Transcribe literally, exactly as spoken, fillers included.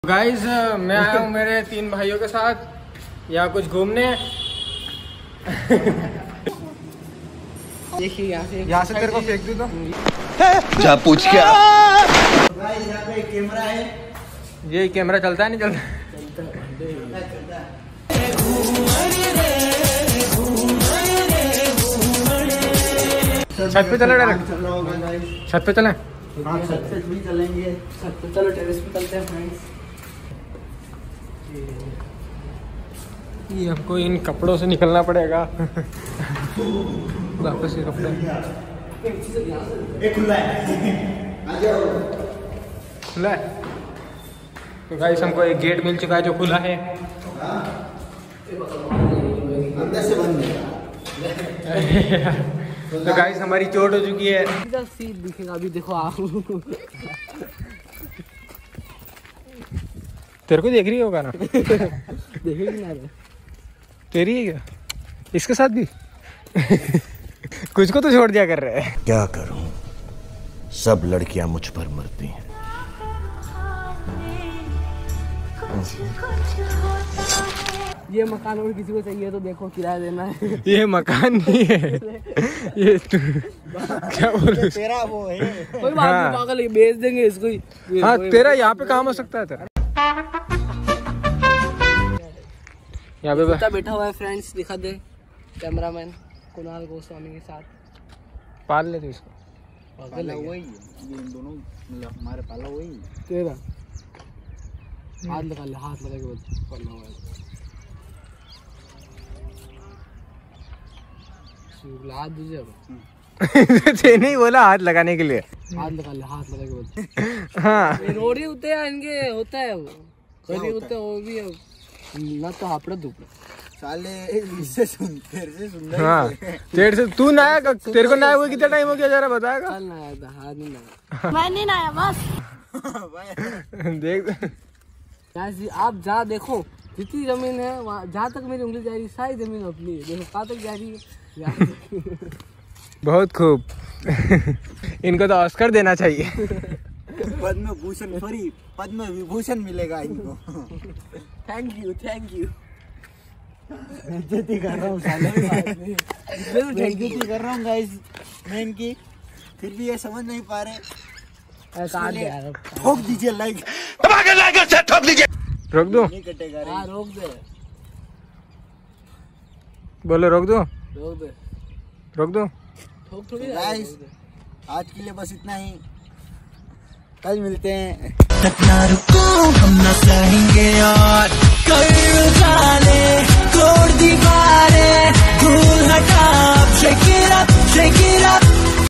Guys मैं आया हूँ मेरे तीन भाइयों के साथ यहाँ कुछ घूमने। देखिए यहाँ से यहाँ से तेरे को फेंक दूँ तो जा पूछ क्या। गाइस यहाँ पे कैमरा है, ये कैमरा चलता है नहीं चलता? छत पे चले डायरेक्ट, चल रहा होगा गाइस। छत पे चले। हाँ छत पे भी चलेंगे, छत पे चलो टेरेस पे चलते हैं फ्रेंड्स। ये हमको इन कपड़ों से निकलना पड़ेगा वापस ये कपड़े खुला है, आ जाओ। खुला है तो गाइस हमको एक गेट मिल चुका है जो खुला है। अंदर से बंद है। तो गाइस हमारी चोट हो चुकी है। इधर सीट दिखेगा अभी, देखो आप। तेरे को देख रही होगा ना? देखेगी ना रे। तेरी है क्या इसके साथ भी? कुछ को तो छोड़ दिया कर रहे हैं। क्या करूं, सब लड़कियां मुझ पर मरती हैं। ये मकान और किसी को चाहिए तो देखो किराया देना है। ये मकान नहीं है, ये तू क्या बोल रहे? तेरा वो है। कोई बात हाँ। नहीं पागल, बेच देंगे इसको ही। हाँ तेरा यहाँ पे काम हो सकता है तेरा। यहाँ पे कुत्ता बैठा हुआ है फ्रेंड्स, दिखा दे कैमरामैन कुणाल गोस्वामी के साथ। पाल ले तू इसको। पागल है वही ये इन दोनों मतलब हमारे पाला वही तेरा। हाथ लगा ले, हाथ लगा के बाद पड़ना हुआ है। हाथ दीजिए अब। ते नहीं बोला हाथ लगाने के लिए। हाथ लगा ले, हाथ लगा के बाद। हाँ रोड़ी होते हैं इनके, होता है वो कभी होता है वो भी है। ना तो हापड़ा दुपड़ा साले इससे सुन तेरे से सुंदर। हाँ तेरे से तू नया, तेरे को नया हुआ कितना टाइम हो गया जरा बताएगा? कल ना आया था, हाथ नहीं लगा। मैं नहीं आया बस। देख जी आप जहाँ देखो जितनी जमीन है वहाँ, जहाँ तक मेरी उंगली जा रही है सारी जमीन अपनी है। देखो कहाँ तक जा रही है। बहुत खूब। इनको तो ऑस्कर देना चाहिए। पद्म भूषण सॉरी पद्म विभूषण मिलेगा इनको। Thank you thank you. बेइज्जती कर रहा हूँ साले, बेइज्जती कर रहा हूँ गाइस मैं इनकी, फिर भी ये समझ नहीं पा रहे। ठोक दीजिए लाइक, ठोक दीजिए। रोक दो, नहीं कटेगा रे। हाँ रोक दे, बोलो रोक दो, रोक दे, रोक दो। ठोक थोड़ी गाइस आज के लिए बस इतना ही, कल मिलते हैं। तक ना रुको हम ना सहेंगे यार।